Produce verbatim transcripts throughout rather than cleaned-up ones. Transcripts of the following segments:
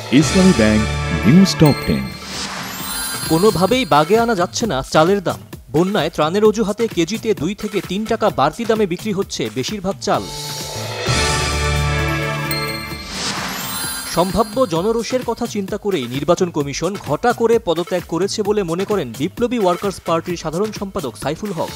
ইসলামী bank news top ten. কোনোভাবেই বাগে আনা যাচ্ছে না চালের দাম। বন্যায় ত্রাণের অজুহাতে কেজিতে দুই থেকে তিন টাকা বাড়তি দামে বিক্রি হচ্ছে বেশিরভাগ চাল। সম্ভাব্য জনরোষের কথা চিন্তা করেই নির্বাচন কমিশন ঘটা করে পদত্যাগ করেছে বলে মনে করেন বিপ্লবী ওয়ার্কার্স পার্টির সাধারণ সম্পাদক সাইফুল হক।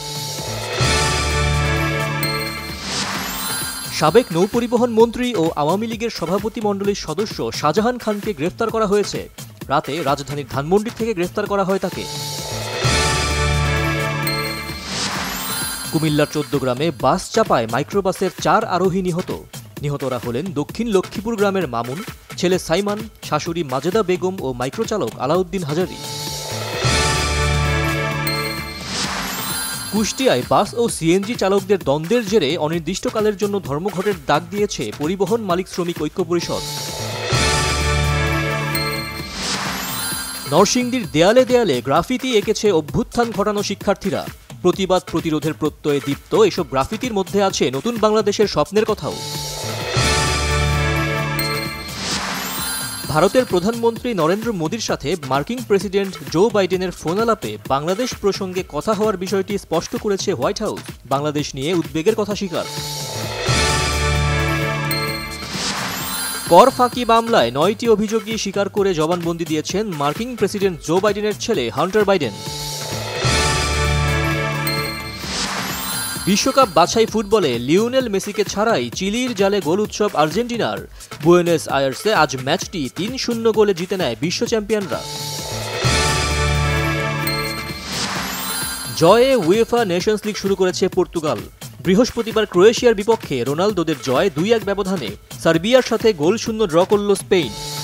সাবেক নৌপরিবহন মন্ত্রী ও আওয়ামী লীগের সভাপতি মণ্ডলীর সদস্য শাহজাহান খানকে গ্রেফতার করা হয়েছে। রাতে রাজধানীর ধানমন্ডি থেকে গ্রেফতার করা হয় তাকে। কুমিল্লার চৌদ্দগ্রামে বাস চাপায় মাইক্রোবাসের চার আরোহী নিহত। নিহতরা হলেন দক্ষিণ লক্ষ্মীপুর গ্রামের মামুন, ছেলে সাইমান, শাশুড়ি মাজেদা বেগম ও মাইক্রোচালক আলাউদ্দিন হাজারি। কুষ্টিয়ায় বাস ও সিএনজি চালকদের দ্বন্দ্বের জেরে অনির্দিষ্টকালের জন্য ধর্মঘটের ডাক দিয়েছে পরিবহন মালিক শ্রমিক ঐক্য পরিষদ। নরসিংদীর দেয়ালে দেয়ালে গ্রাফিতি এঁকেছে অভ্যুত্থান ঘটানো শিক্ষার্থীরা। প্রতিবাদ প্রতিরোধের প্রত্যয়ে দীপ্ত এসব গ্রাফিতির মধ্যে আছে নতুন বাংলাদেশের স্বপ্নের কথাও। ভারতের প্রধানমন্ত্রী নরেন্দ্র মোদীর সাথে মার্কিন প্রেসিডেন্ট জো বাইডেনের ফোন আলাপে বাংলাদেশ প্রসঙ্গে কথা হওয়ার বিষয়টি স্পষ্ট করেছে হোয়াইট হাউস। বাংলাদেশ নিয়ে উদ্বেগের কথা স্বীকার। কর ফাঁকি মামলায় নয়টি অভিযোগই স্বীকার করে জবানবন্দি দিয়েছেন মার্কিন প্রেসিডেন্ট জো বাইডেনের ছেলে হান্টার বাইডেন। বিশ্বকাপ বাছাই ফুটবলে লিওনেল মেসিকে ছাড়াই চিলির জালে গোল উৎসব আর্জেন্টিনার। বুয়েনোস আয়ার্সে আজ ম্যাচটি তিন শূন্য গোলে জিতে নেয় বিশ্ব চ্যাম্পিয়নরা। জয়ে উয়েফা নেশনস লিগ শুরু করেছে পর্তুগাল। বৃহস্পতিবার ক্রোয়েশিয়ার বিপক্ষে রোনালদোদের জয় দুই এক ব্যবধানে। সার্বিয়ার সাথে গোল শূন্য ড্র করল স্পেন।